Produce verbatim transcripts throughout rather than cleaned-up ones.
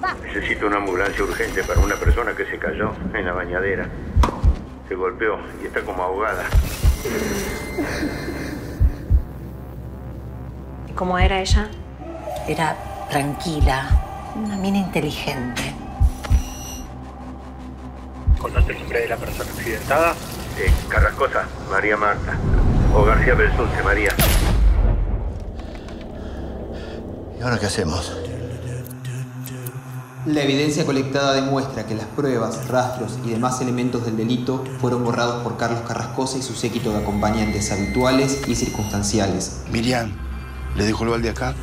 Necesito una ambulancia urgente para una persona que se cayó en la bañadera. Se golpeó y está como ahogada. ¿Y cómo era ella? Era tranquila, una mina inteligente. ¿Conoce el nombre de la persona accidentada? Sí, Carrascosa, María Marta. O García Belsunce, María. ¿Y ahora qué hacemos? La evidencia colectada demuestra que las pruebas, rastros y demás elementos del delito fueron borrados por Carlos Carrascosa y su séquito de acompañantes habituales y circunstanciales. Miriam, ¿le dijo lo al de acá?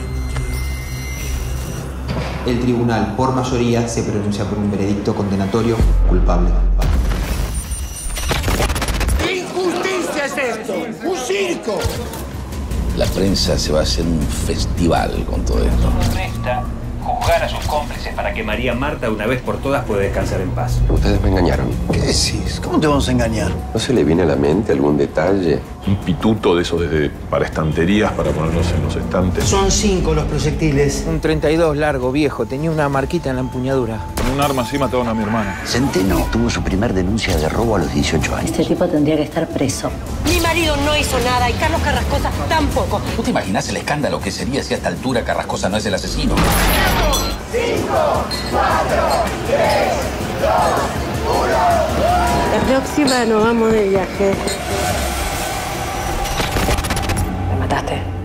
El tribunal, por mayoría, se pronuncia por un veredicto condenatorio culpable. ¿Qué injusticia es esto? ¡Un circo! La prensa se va a hacer un festival con todo esto. Resta juzgar a sus cómplices para que María Marta, una vez por todas, pueda descansar en paz. Ustedes me engañaron. ¿Qué decís? ¿Cómo te vamos a engañar? ¿No se le viene a la mente algún detalle? Un pituto de esos desde para estanterías, para ponerlos en los estantes. Son cinco los proyectiles. Un treinta y dos largo, viejo. Tenía una marquita en la empuñadura. Con un arma así mataron a mi hermana. Centeno tuvo su primer denuncia de robo a los dieciocho años. Este tipo tendría que estar preso. Mi marido no hizo nada y Carlos Carrascosa tampoco. ¿Tú te imaginas el escándalo que sería si a esta altura Carrascosa no es el asesino? cinco, cuatro, tres, dos, uno. La próxima nos vamos de viaje. ¿Me mataste?